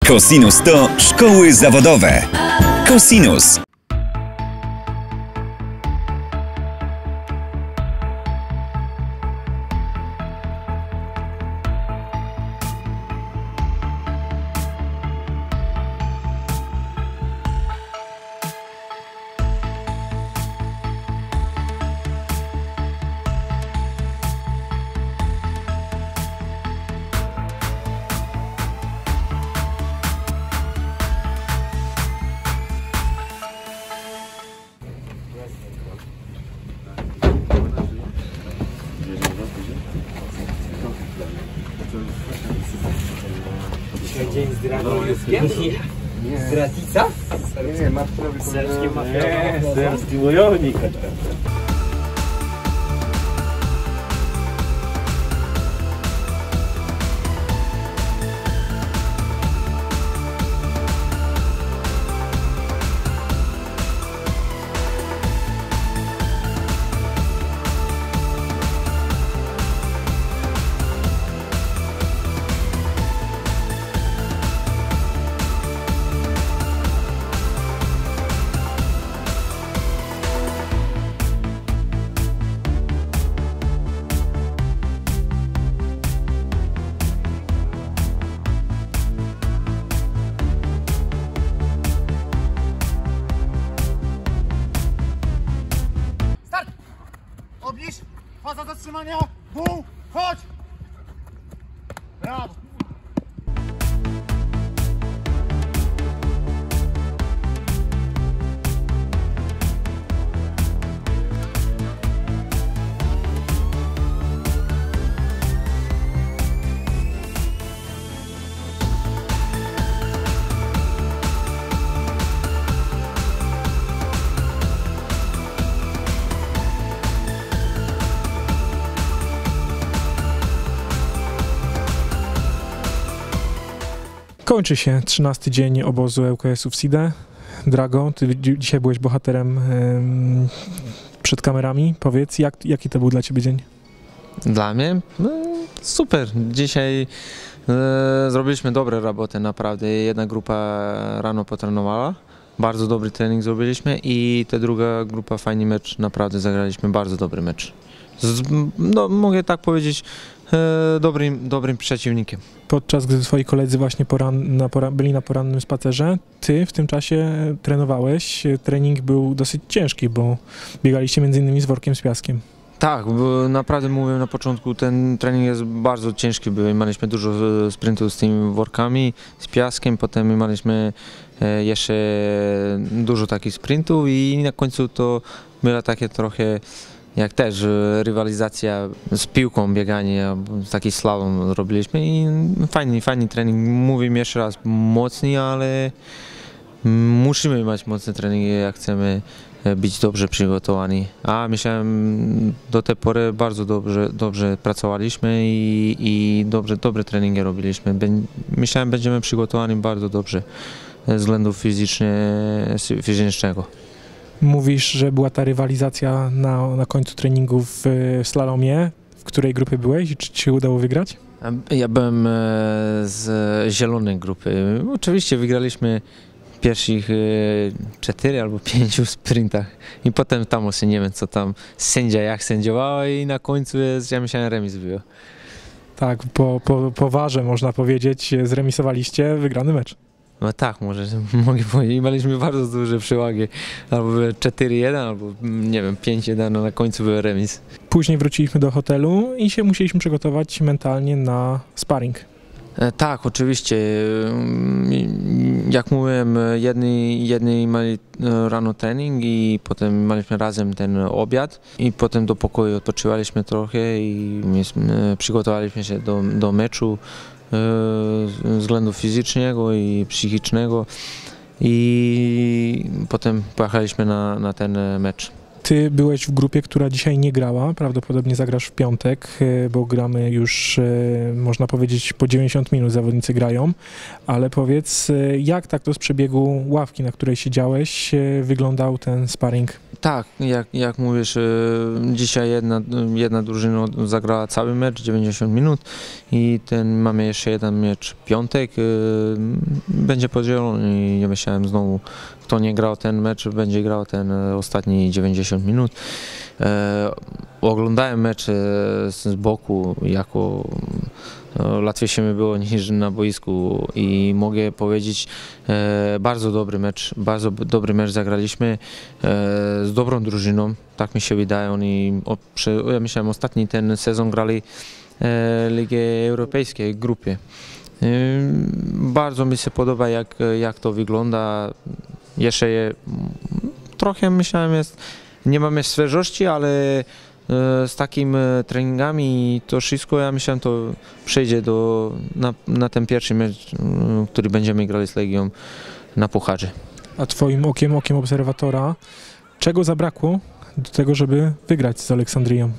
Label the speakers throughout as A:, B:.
A: Cosinus to szkoły zawodowe. Cosinus.
B: Dzień z Dragońskiem? Z Ratica?
C: Nie, Marcinowi
B: Serbskim
C: nie, serbski wojownik.
D: Obniż, faza zatrzymania, dół, chodź! Brawo!
E: Kończy się 13 dzień obozu ŁKS-u w SIDE. Drago, ty dzisiaj byłeś bohaterem przed kamerami. Powiedz, jaki to był dla ciebie dzień?
F: Dla mnie? No, super. Dzisiaj zrobiliśmy dobre robotę, naprawdę. Jedna grupa rano potrenowała. Bardzo dobry trening zrobiliśmy i ta druga grupa fajny mecz. Naprawdę zagraliśmy bardzo dobry mecz. No, mogę tak powiedzieć, dobrym przeciwnikiem.
E: Podczas gdy twoi koledzy właśnie byli na porannym spacerze, ty w tym czasie trenowałeś. Trening był dosyć ciężki, bo biegaliście między innymi z workiem z piaskiem.
F: Tak, bo naprawdę mówię na początku, ten trening jest bardzo ciężki. Mieliśmy dużo sprintów z tymi workami, z piaskiem, potem mieliśmy jeszcze dużo takich sprintów i na końcu to było takie trochę jak też rywalizacja z piłką, bieganie, taki slalom robiliśmy i fajny trening. Mówię jeszcze raz, mocny, ale musimy mieć mocny trening, jak chcemy być dobrze przygotowani. A myślałem, do tej pory bardzo dobrze pracowaliśmy i dobre treningi robiliśmy. Myślałem, będziemy przygotowani bardzo dobrze ze względu fizycznego.
E: Mówisz, że była ta rywalizacja na końcu treningu w slalomie. W której grupie byłeś i czy ci się udało wygrać?
F: Ja byłem z zielonej grupy. Oczywiście wygraliśmy pierwszych 4 albo 5 sprintach i potem tam nie wiem co tam sędzia jak sędziowała i na końcu ja myślałem remis było.
E: Tak, po warze można powiedzieć zremisowaliście wygrany mecz.
F: No tak, mogę powiedzieć, mieliśmy bardzo duże przewagi, albo 4-1, albo nie wiem, 5-1, no na końcu był remis.
E: Później wróciliśmy do hotelu i się musieliśmy przygotować mentalnie na sparring.
F: Tak, oczywiście. Jak mówiłem, jedni mieli rano trening i potem mieliśmy razem ten obiad i potem do pokoju odpoczywaliśmy trochę i przygotowaliśmy się do meczu z względu fizycznego i psychicznego i potem pojechaliśmy na ten mecz.
E: Ty byłeś w grupie, która dzisiaj nie grała, prawdopodobnie zagrasz w piątek, bo gramy już, można powiedzieć, po 90 minut zawodnicy grają, ale powiedz, jak tak to z przebiegu ławki, na której siedziałeś, wyglądał ten sparring?
F: Tak, jak mówisz, dzisiaj jedna drużyna zagrała cały mecz, 90 minut i mamy jeszcze jeden mecz piątek, będzie podzielony i nie myślałem znowu, kto nie grał ten mecz, będzie grał ten ostatni 90 minut. Oglądałem mecz z boku, jako łatwiej mi było niż na boisku i mogę powiedzieć, bardzo dobry mecz zagraliśmy z dobrą drużyną, tak mi się wydaje. Ja myślałem, ostatni ten sezon grali Ligę Europejskiej w grupie. Bardzo mi się podoba, jak to wygląda. Jeszcze trochę myślałem, nie mamy świeżości, ale z takimi treningami to wszystko, ja myślałem, to przejdzie na ten pierwszy mecz, który będziemy grali z Legią na pucharze.
E: A twoim okiem obserwatora, czego zabrakło do tego, żeby wygrać z Aleksandrią?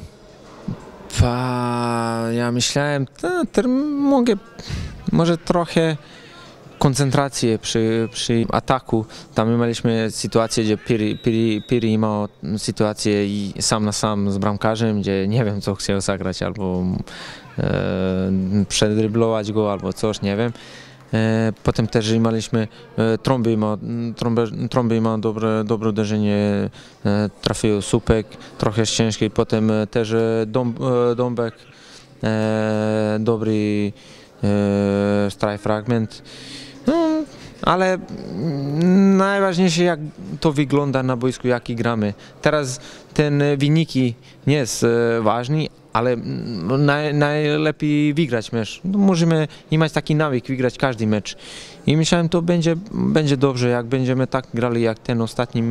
F: Ja myślałem, może trochę koncentrację przy ataku. Tam mieliśmy sytuację, gdzie Piri miał sytuację sam na sam z bramkarzem, gdzie nie wiem, co chciał zagrać, albo przedryblować go, albo nie wiem. Potem też mieliśmy Trąby ma dobre uderzenie, trafił słupek, trochę ciężki, potem też Dąbek, dobry strike fragment. Ale najważniejsze, jak to wygląda na boisku, jaki gramy. Teraz ten wyniki nie jest ważny, ale najlepiej wygrać mecz. Możemy mieć taki nawyk, wygrać każdy mecz. I myślałem, to będzie dobrze, jak będziemy tak grali, jak ten ostatni,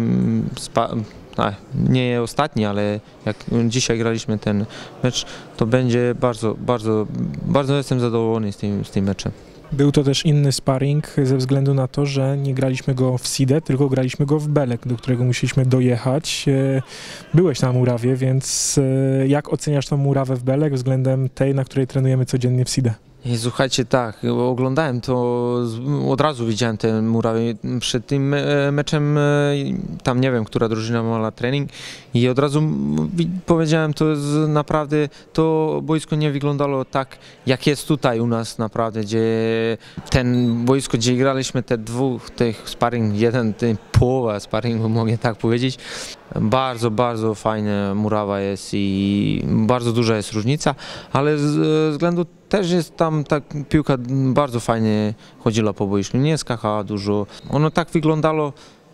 F: nie ostatni, ale jak dzisiaj graliśmy ten mecz, to będzie bardzo jestem zadowolony z tym meczem.
E: Był to też inny sparring ze względu na to, że nie graliśmy go w Sidę, tylko graliśmy go w Belek, do którego musieliśmy dojechać. Byłeś na murawie, więc jak oceniasz tą murawę w Belek względem tej, na której trenujemy codziennie w Sidę?
F: Słuchajcie, tak, oglądałem to, od razu widziałem tę murawę. Przed tym meczem, tam nie wiem, która drużyna miała trening i od razu powiedziałem, to jest naprawdę, to boisko nie wyglądało tak, jak jest tutaj u nas naprawdę, gdzie ten boisko, gdzie graliśmy te tych sparring, połowa sparringu, mogę tak powiedzieć. Bardzo fajna murawa jest i bardzo duża jest różnica, ale z względu też jest tam tak piłka bardzo fajnie chodziła po boisku, nie skakała dużo. Ono tak wyglądało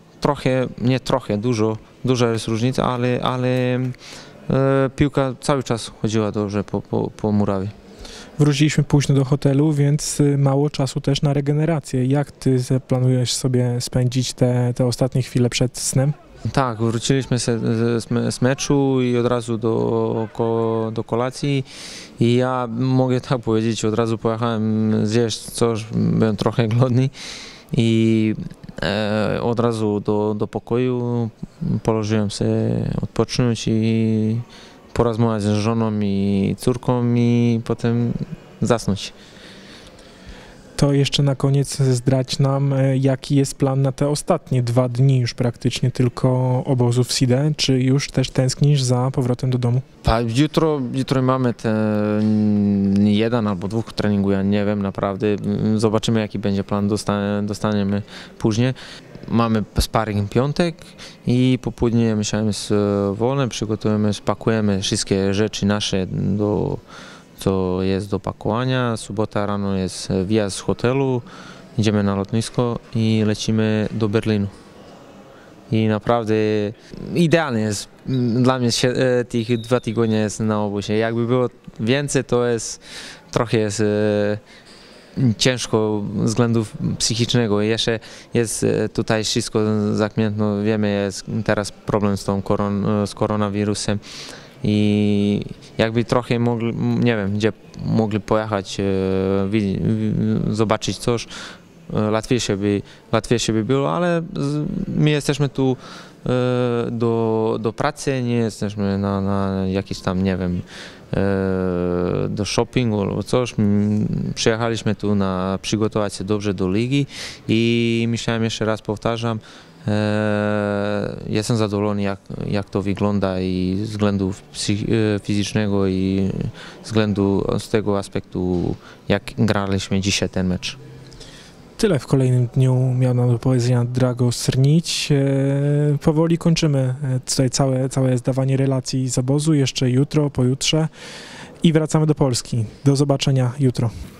F: duża jest różnica, ale piłka cały czas chodziła dobrze po murawie.
E: Wróciliśmy późno do hotelu, więc mało czasu też na regenerację. Jak ty planujesz sobie spędzić te ostatnie chwile przed snem?
F: Tak, wróciliśmy z meczu i od razu do kolacji i ja mogę tak powiedzieć, od razu pojechałem zjeść coś, byłem trochę głodny i od razu do pokoju położyłem się odpocząć i porozmawiać z żoną i córką i potem zasnąć.
E: To jeszcze na koniec zdradź nam, jaki jest plan na te ostatnie 2 dni już praktycznie tylko obozu w Sidę, czy już też tęsknisz za powrotem do domu?
F: Jutro mamy jeden albo 2 treningów, ja nie wiem naprawdę, zobaczymy jaki będzie plan, dostaniemy później. Mamy sparring piątek i po południu myślałem jest wolne, przygotujemy, spakujemy wszystkie rzeczy nasze co jest do pakowania. Sobota rano jest wjazd z hotelu, idziemy na lotnisko i lecimy do Berlinu. I naprawdę idealnie jest dla mnie tych 2 tygodnie jest na obozie. Jakby było więcej, to jest trochę ciężko z względu psychicznego. Jeszcze jest tutaj wszystko zamknięte, wiemy, jest teraz problem z koronawirusem. I jakby trochę mogli, nie wiem, gdzie mogli pojechać, zobaczyć coś, łatwiejsze by było, ale my jesteśmy tu do pracy, nie jesteśmy na jakiś tam, nie wiem, do shoppingu albo coś. Przyjechaliśmy tu przygotować się dobrze do ligi i myślałem, jeszcze raz powtarzam, jestem zadowolony jak to wygląda i z względu fizycznego i z tego aspektu, jak graliśmy dzisiaj ten mecz.
E: Tyle w kolejnym dniu miał nam do powiedzenia Dragos Srnić. Powoli kończymy tutaj całe zdawanie relacji z obozu, jeszcze jutro, pojutrze i wracamy do Polski. Do zobaczenia jutro.